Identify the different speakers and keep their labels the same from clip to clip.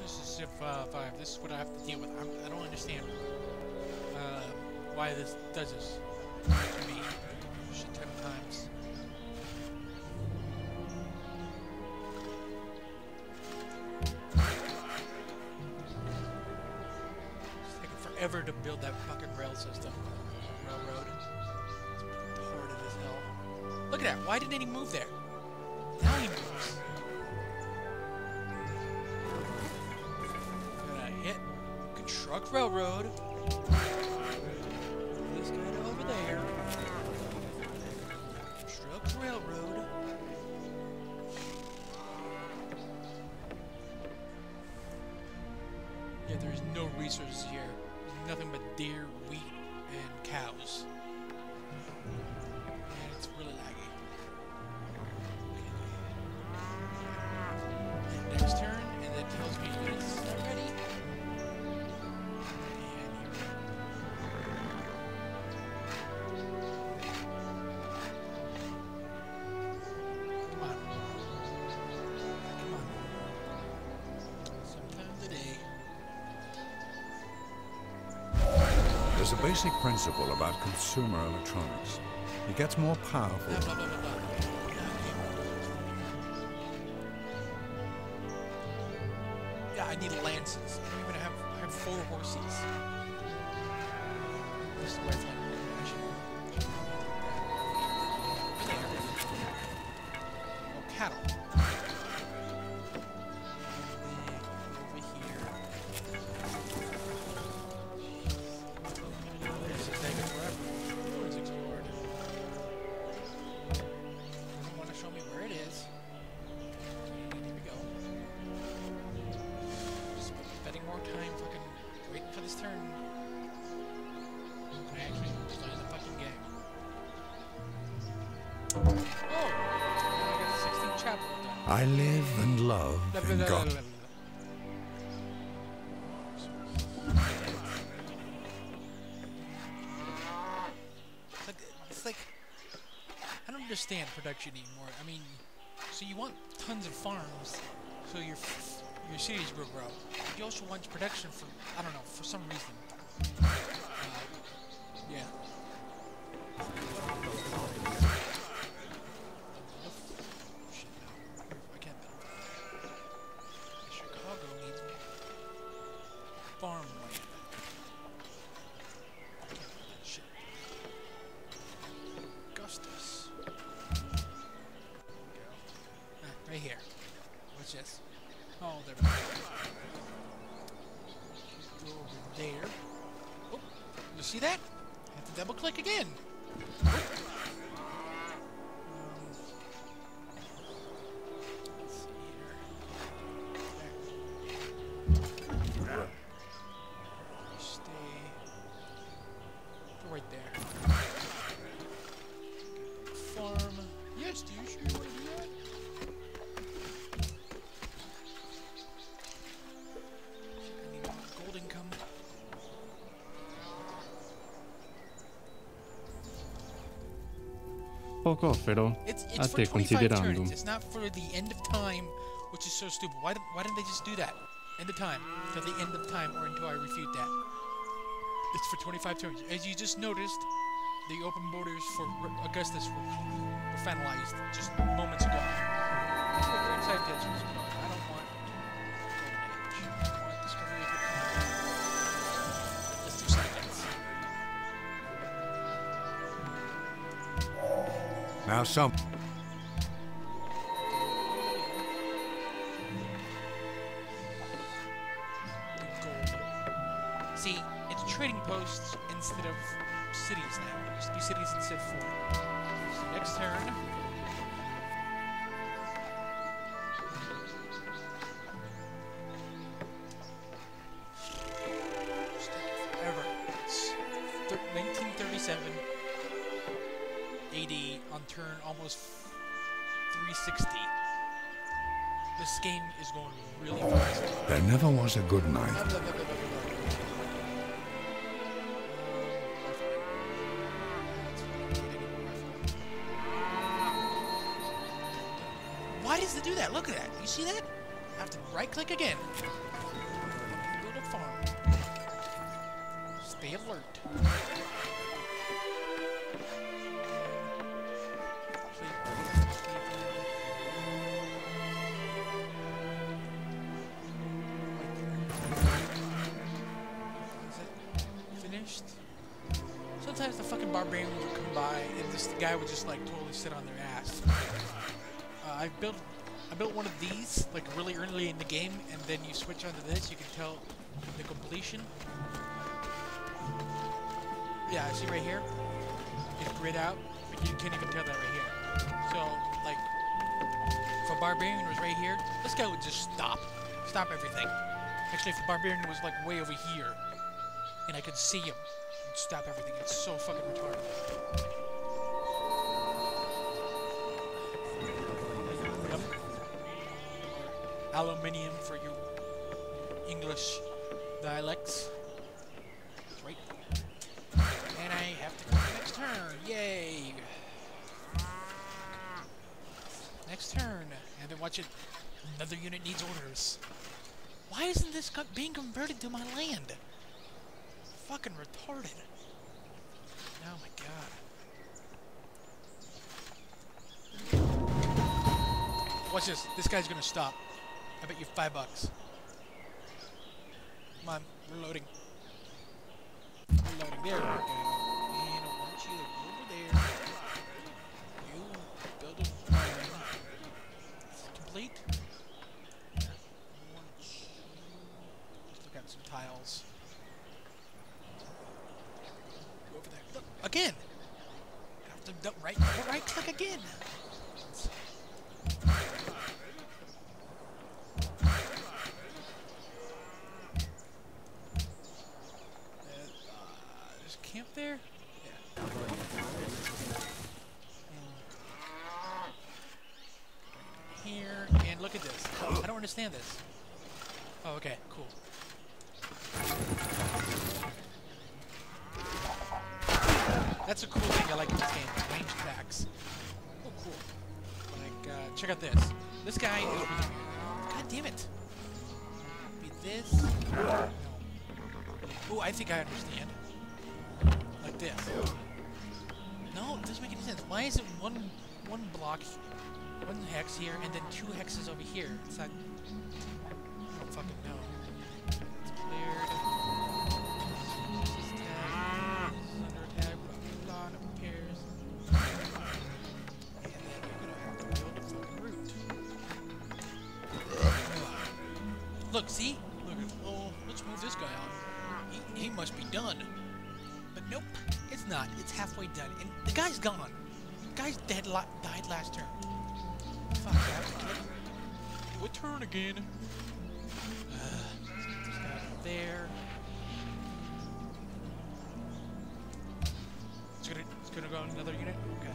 Speaker 1: This is Civ 5. This is what I have to deal with. I don't understand why this does this to me a shit ton of times. It's taking forever to build that fucking rail system. Railroad. It's hard as hell. Look at that. Why didn't he move there? Now he moves. Hit Construct Railroad. This guy over there. Construct Railroad. Yeah, there's no resources here. There's nothing but deer, wheat, and cows. And it's really laggy. And next turn, and it tells me that it's not ready.
Speaker 2: There's a basic principle about consumer electronics. It gets more powerful.
Speaker 1: Blah, blah, blah, blah, blah. Yeah, I need lances. I don't even have. I have 4 horses. This is where it's like, oh, cattle.
Speaker 2: I live and love in God.
Speaker 1: It's like, I don't understand production anymore. I mean, so you want tons of farms, so your cities will grow. But you also want production for, I don't know, for some reason. Yeah. Farmland. Shit. Augustus. Right here. What's this? Oh, there we go. Go over there. Oh, you see that? I have to double click again.
Speaker 3: Poco però
Speaker 1: It's
Speaker 3: a
Speaker 1: for
Speaker 3: te
Speaker 1: 25
Speaker 3: considerando.
Speaker 1: turns. It's not for the end of time, which is so stupid. Why didn't they just do that? End of time. Till the end of time or until I refute that. It's for 25 turns. As you just noticed, the open borders for Augustus were finalized just moments ago. We're inside deserts. I don't want Golden Age. I want Discovery of Let's do seconds.
Speaker 2: Now some.
Speaker 1: See, it's trading posts instead of cities now. It used to be cities instead of 4. So next turn. It's taking forever. It's 1937 AD on turn almost 360. This game is going really fast.
Speaker 2: There never was a good night.
Speaker 1: Why does it do that? Look at that. You see that? have to right-click again. Build a farm. Stay alert. Sometimes the fucking barbarians would come by and the guy would just like totally sit on their ass. I built one of these like really early in the game, and then you switch onto this, you can tell the completion. Yeah, see right here? It's grid out, but you can't even tell that right here. So like, if a barbarian was right here, this guy would just stop everything. Actually, if the barbarian was like way over here, and I could see him, stop everything. It's so fucking retarded. Yep. Aluminium for you English dialects. Right. And I have to go to the next turn. Yay! Next turn. And then watch it. Another unit needs orders. Why isn't this being converted to my land? Fucking retarded. Oh my god. Watch this. This guy's gonna stop. I bet you $5. Come on, we're loading. We're loading. There we go. And I want you to go over there. You build a farm. Complete. I want you. Let's look at some tiles. Over there. Look, again! I have to right click again! There's a camp there? Yeah. And here, and look at this. I don't understand this. Oh, okay, cool. That's a cool thing I like in this game, range attacks. Oh, cool. Like, check out this. This guy is really weird. God damn it. Be this. No. Oh, I think I understand. Like this. No, it doesn't make any sense. Why is it one block, one hex here, and then 2 hexes over here? It's not... I don't fucking know. It's cleared. Look, see? Look, oh, let's move this guy on. He must be done. But nope, it's not. It's halfway done. And the guy's gone. The guy's died last turn. Fuck, I have to click. Do a turn again. Let's get this guy over there. It's gonna go in another unit? Okay.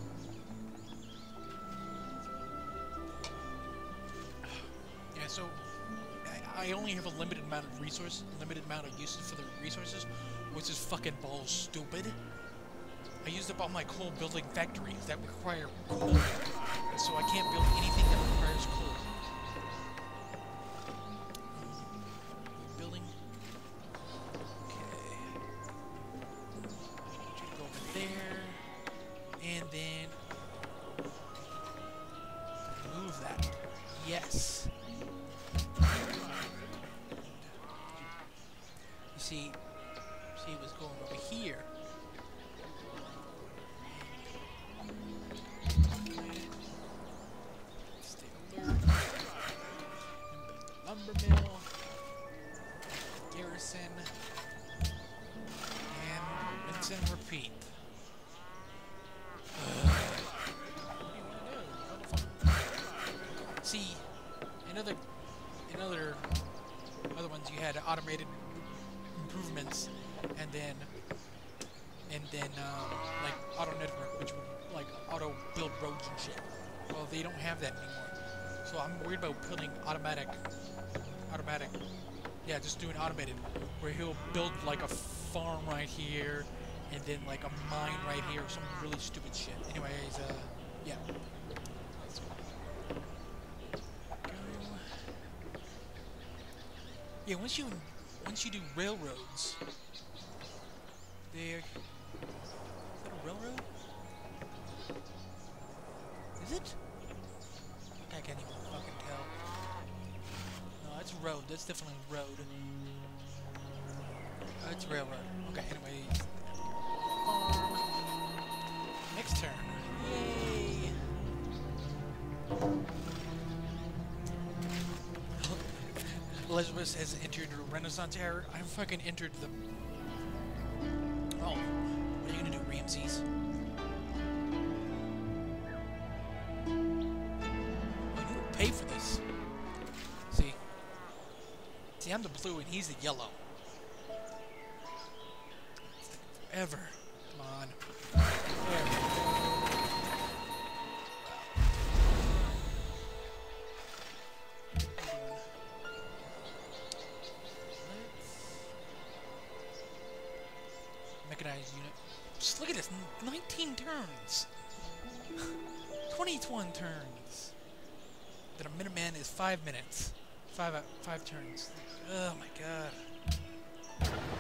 Speaker 1: Yeah, so... I only have a limited amount of resources, limited amount of uses for the resources, which is fucking balls stupid. I used up all my coal building factories that require coal, and so I can't build anything that requires coal. Building. Okay. I need you to go over there, and then move that. Yes. See, it was going over here. Stay alert. Lumber mill, garrison, and rinse and repeat. See, in other ones you had automated improvements, and then like auto network, which would like auto build roads and shit. Well, they don't have that anymore, so I'm worried about building automatic. Yeah, just doing automated, where he'll build like a farm right here, and then like a mine right here, or some really stupid shit. Anyways, yeah. Let's go. Yeah, once you do railroads, they're... Is that a railroad? Is it? I can't even fucking tell. No, that's road. That's definitely road. It's railroad. Okay, anyways. Next turn. Yay! Elizabeth has entered a Renaissance era. I fucking entered the... Oh, what are you gonna do, Ramses? You will pay for this. See? See, I'm the blue and he's the yellow. It's taking forever. Come on. There we go. Mechanized unit. Just look at this. 19 turns. 21 turns. Then a Minuteman is 5 minutes. 5 turns. Oh my god.